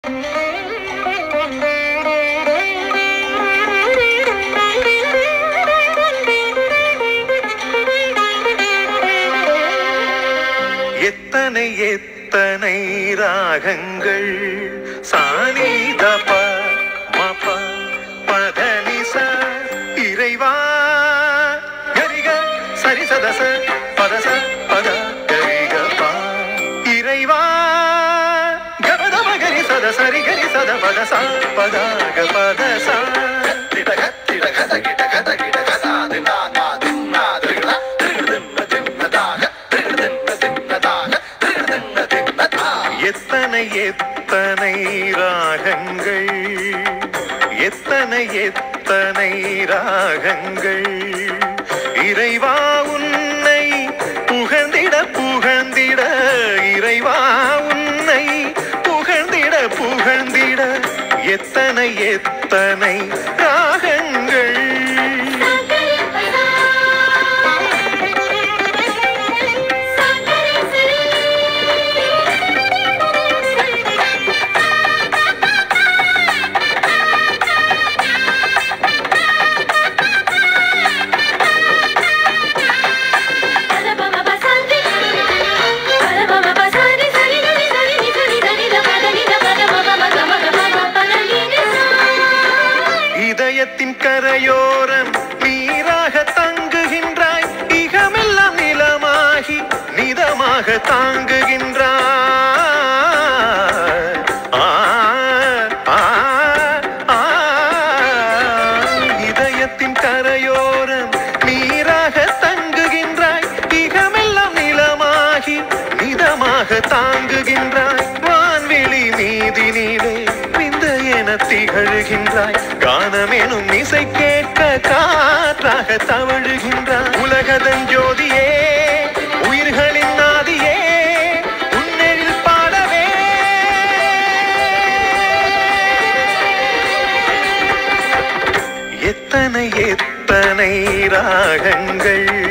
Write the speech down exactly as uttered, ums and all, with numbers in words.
எத்தனை எத்தனை ராகங்கள் சானிதப மப பதனிச இறைவா கரிக சரிசதச பதச பத கரிகபா இறைவா கபத மகரி சத சரி கரி சத பதச பதாக பதச திடக திடக தகிட கத கிட கதா தினா நா தின்னா தினா எத்தனை எத்தனை ராகங்கள் எத்தனை எத்தனை ராகங்கள் இறைவா உன்னை புகழ்ந்திட புகழ்ந்திட இறைவா உன்னை புகழ்ந்திட புகழ்ந்திட எத்தனை எத்தனை ராகங்கள் இதயத்தின் கரையோரம் நீராக தங்குகின்றாய் இகமெல்லாம் நிலமாகி நிதமாக தாங்குகின்றாய் ஆ, ஆ, ஆ. இதயத்தின் கரையோரம் நீராக தங்குகின்றாய் இகமெல்லாம் நிலமாகி நிதமாக தாங்குகின்றாய் வான்வெளி மீதினிலே என திகழ்கின்றாய் கானமெனும் இசை கேட்க காற்றாக தவழுகின்றாய் உலகதன் ஜோதியே உயிர்களின் நாதியே உன்னெழில் பாடவே எத்தனை எத்தனை ராகங்கள்